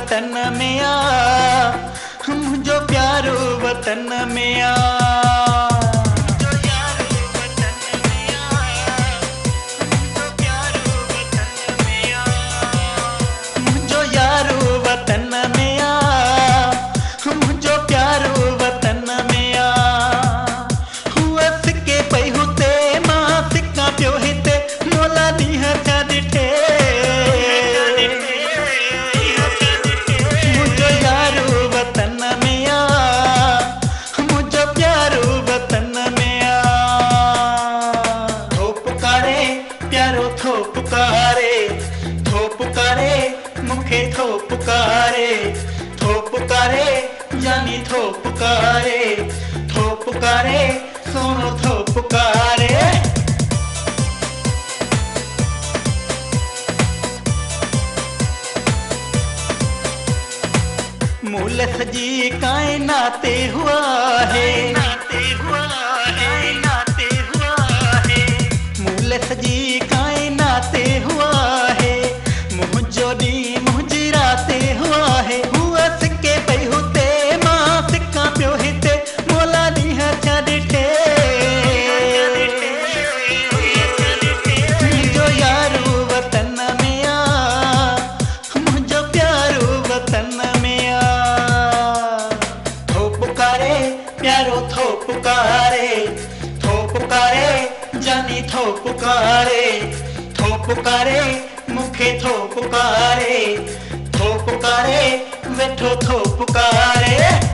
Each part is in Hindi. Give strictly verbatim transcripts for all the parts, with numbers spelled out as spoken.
वतन में आ, मुझो प्यारो वतन में आ। मुझो यारो वतन में आ, मुझो प्यारो वतन में आ। हुआ सिके पई हुते मां सिका पियो हिते मोला ॾींहं थिया ॾिठे। मुझो यारो वतन में आ, मुझो प्यारो वतन में आ। थो पुकारे प्यारो थो पुकारे, थो पुकारे मुखे थो पुकारे, थो पुकारे जानी थो पुकारे, थो पुकारे सोनो थो पुकारे। मूल सजी कायनाते हुआ है, नाते हुआ है, नाते हुआ है। मूल सजी कायनाते हुआ है, मुझो दी मुझी राते हुआ है। हुआ सिके पई हुते मां सिका पियो हिते मोला ॾींहं थिया ॾिठे। मुझो यारो वतन में आ, मुझो प्यारो वतन में आ। थो पुकारे प्यारो थो पुकारे, थो पुकारे जानी थो पुकारे, थो पुकारे मुखे थो पुकारे, थो पुकारे वेठो थो पुकारे।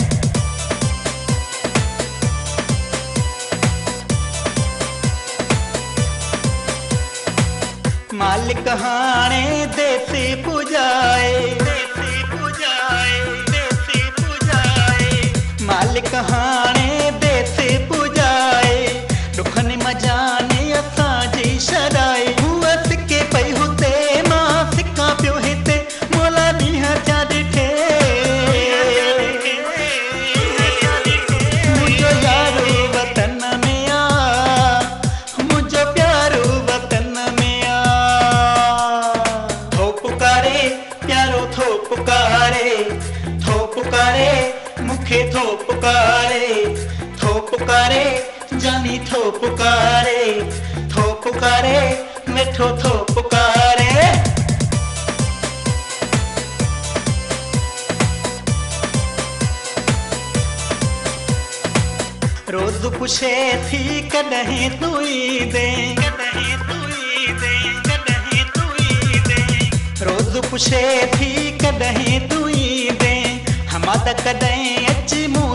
मालिक हाणे देसी पुजाए, देसी पुजाए, देसी पुजाए। मालिक हाणे देसी पुजाए, दुखनि मजाने असांजी छॾाए। हुआ सिके पई हुते मां सिका पियो हिते मोला ॾींहं थिया ॾिठे। मुझो यारो वतन में आ, मुझो प्यारो वतन में आ। थो पुकारे प्यारो थो पुकारे, थो पुकारे मुखे थो पुकारे, थो पुकारे जानी थो पुकारे, थो पुकारे मिठो थो पुकारे। रोज पुछे थी कॾहिं तू ईंदे, कॾहिं तू ईंदे, कॾहिं तू ईंदे। रोज पुछे थी कॾहिं तू ईंदे, हमाद कॾहिं अची मूं